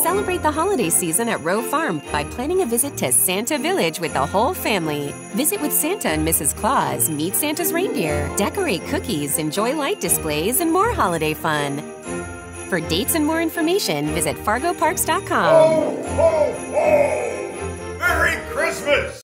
Celebrate the holiday season at Rheault Farm by planning a visit to Santa Village with the whole family. Visit with Santa and Mrs. Claus, meet Santa's reindeer, decorate cookies, enjoy light displays, and more holiday fun. For dates and more information, visit fargoparks.com. Ho, ho, ho! Merry Christmas!